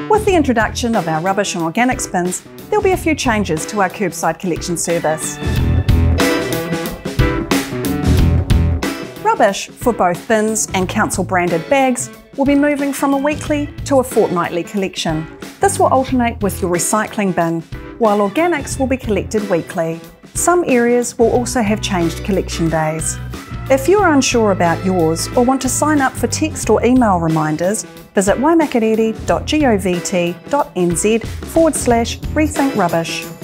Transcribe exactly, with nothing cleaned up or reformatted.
With the introduction of our rubbish and organics bins, there'll be a few changes to our curbside collection service. Rubbish for both bins and council-branded bags will be moving from a weekly to a fortnightly collection. This will alternate with your recycling bin, while organics will be collected weekly. Some areas will also have changed collection days. If you are unsure about yours or want to sign up for text or email reminders, visit waimakariri dot govt dot nz forward slash rethink rubbish.